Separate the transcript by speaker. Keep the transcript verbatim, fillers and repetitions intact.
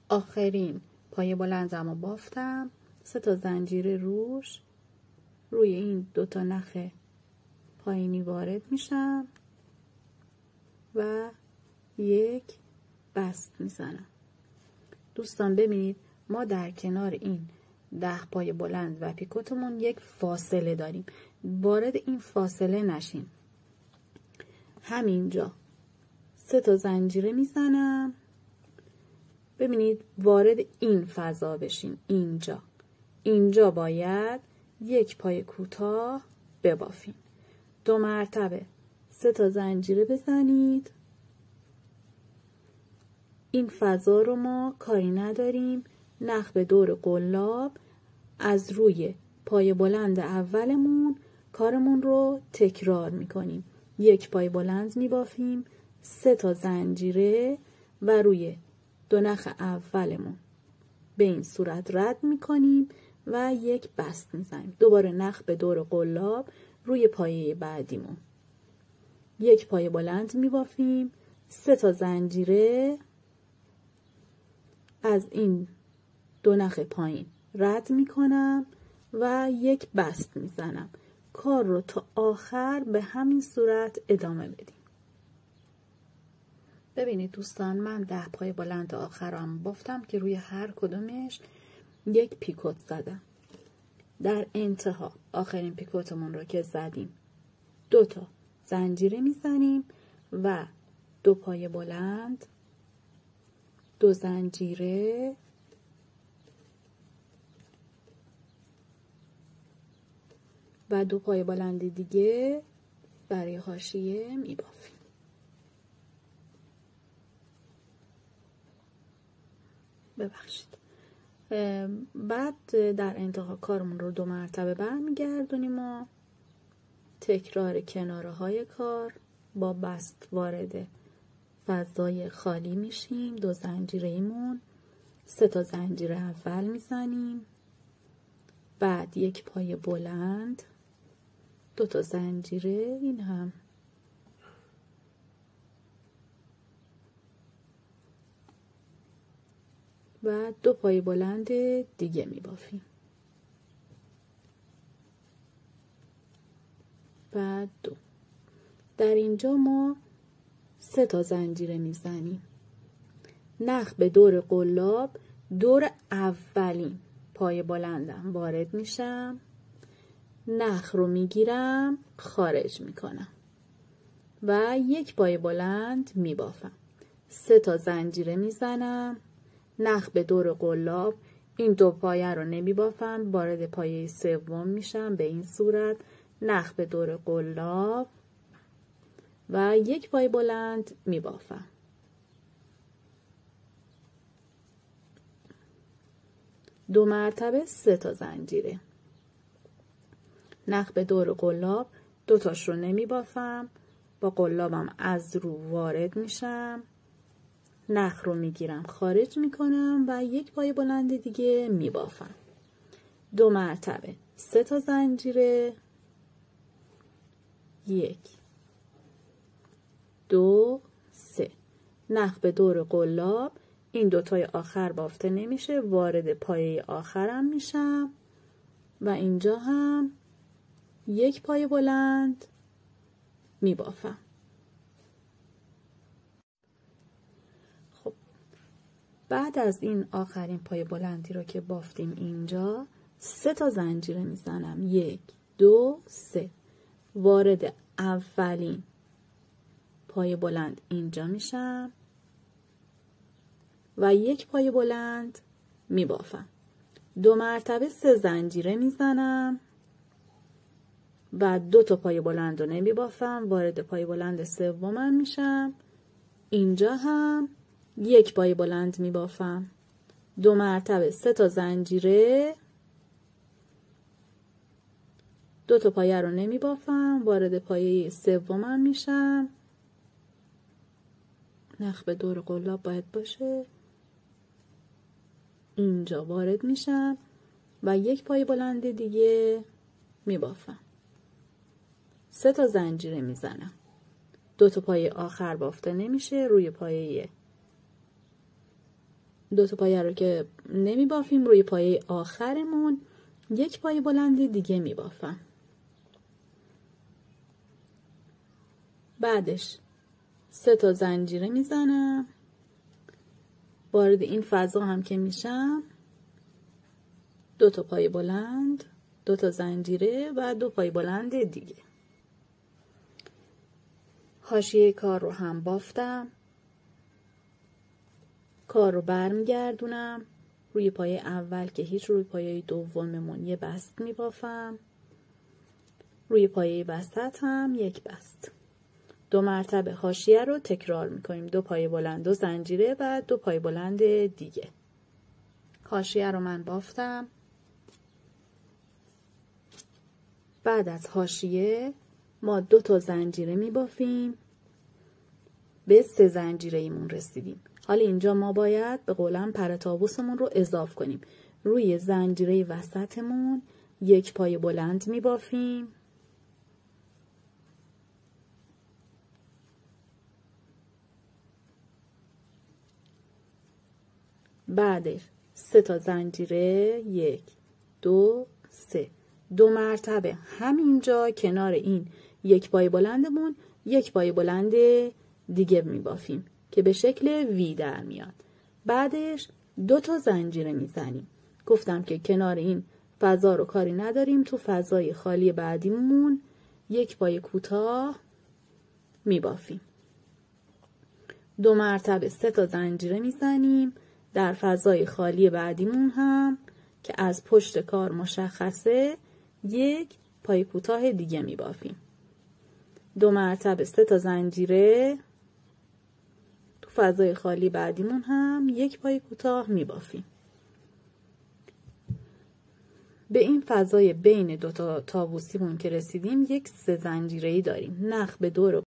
Speaker 1: آخرین پای بلندم رو بافتم، سه تا زنجیر روش روی این دوتا نخ پایینی وارد میشم و یک بست میزنم. دوستان ببینید ما در کنار این ده پای بلند و پیکوتمون یک فاصله داریم، وارد این فاصله نشیم. همینجا سه تا زنجیره میزنم، ببینید وارد این فضا بشین. اینجا اینجا باید یک پای کوتاه ببافیم، دو مرتبه سه تا زنجیره بزنید. این فضا رو ما کاری نداریم، نخ به دور قلاب از روی پای بلند اولمون کارمون رو تکرار میکنیم. یک پای بلند میبافیم، سه تا زنجیره و روی دو نخ اولمون به این صورت رد میکنیم و یک بست میزنیم. دوباره نخ به دور قلاب روی پایه بعدیمون یک پای بلند میبافیم، سه تا زنجیره از این دو نخ پایین رد میکنم و یک بست میزنم. کار رو تا آخر به همین صورت ادامه بدیم. ببینید دوستان من ده پای بلند آخرم بافتم که روی هر کدومش یک پیکوت زدم. در انتها آخرین پیکوتمون رو که زدیم دو تا زنجیره میزنیم و دو پای بلند، دو زنجیره و دو پای بلند دیگه برای حاشیه میبافیم. ببخشید. بعد در انتها کارمون رو دو مرتبه برمیگردونیم و تکرار کناره های کار با بست وارد فضای خالی میشیم. دو زنجیره ایمون، سه تا زنجیره اول میزنیم، بعد یک پای بلند، دو تا زنجیره، این هم و دو پای بلند دیگه میبافیم. بعد دو. در اینجا ما سه تا زنجیره میزنیم. نخ به دور قلاب دور اولین پای بلندم وارد میشم، نخ رو میگیرم خارج میکنم و یک پای بلند میبافم. سه تا زنجیره میزنم، نخ به دور قلاب، این دو پایه رو نمیبافم، وارد پایه سوم میشم به این صورت، نخ به دور قلاب و یک پای بلند میبافم. دو مرتبه سه تا زنجیره، نخ به دور قلاب، دو تاش رو نمیبافم، با قلابم از رو وارد میشم، نخ رو میگیرم خارج میکنم و یک پای بلند دیگه میبافم. دو مرتبه سه تا زنجیره، یک، دو، سه، نخ به دور قلاب، این دوتای آخر بافته نمیشه، وارد پایه آخرم میشم و اینجا هم یک پای بلند میبافم. خب بعد از این آخرین پای بلندی رو که بافتیم اینجا سه تا زنجیره میزنم، یک، دو، سه، وارد اولین پای بلند اینجا میشم و یک پای بلند میبافم. دو مرتبه سه زنجیره میزنم و دو تا پای بلند رو نمیبافم، وارد پای بلند سومم میشم، اینجا هم یک پای بلند میبافم. دو مرتبه سه تا زنجیره، دو تا پایه رو نمیبافم، وارد پایه سومم میشم، نخ به دور قلاب باید باشه، اینجا وارد میشم و یک پای بلند دیگه میبافم. سه تا زنجیره میزنم، دو تا پای آخر بافته نمیشه، روی پایه دو تا پایه رو که نمی بافیم، روی پایه آخرمون یک پایه بلند دیگه می بافم. بعدش سه تا زنجیره میزنم. وارد این فضا هم که میشم دو تا پایه بلند، دو تا زنجیره و دو پایه بلند دیگه. حاشیه کار رو هم بافتم. کار رو برمیگردونم روی پایه اول که هیچ، روی پایه دوممون یه بست میبافم. روی پایه وسط هم یک بست. دو مرتبه حاشیه رو تکرار میکنیم. دو پایه بلند، دو زنجیره و دو پایه بلند دیگه. حاشیه رو من بافتم. بعد از حاشیه ما دو تا زنجیره میبافیم. به سه زنجیره ایمون رسیدیم. حالا اینجا ما باید به قولم پر طاووسمون رو اضافه کنیم. روی زنجیره وسطمون یک پایه بلند میبافیم. بعدش سه تا زنجیره، یک، دو، سه. دو مرتبه همینجا کنار این یک پایه بلندمون یک پایه بلند دیگه میبافیم که به شکل وی در میاد. بعدش دو تا زنجیره میزنیم. گفتم که کنار این فضا رو کاری نداریم. تو فضای خالی بعدیمون یک پایه کوتاه میبافیم. دو مرتبه سه تا زنجیره میزنیم. در فضای خالی بعدیمون هم که از پشت کار مشخصه یک پایه کوتاه دیگه میبافیم. دو مرتبه سه تا زنجیره. تو فضای خالی بعدیمون هم یک پایه کوتاه میبافیم. به این فضای بین دو تا طاووسیمون که رسیدیم یک سه زنجیره‌ای داریم. نخ به دور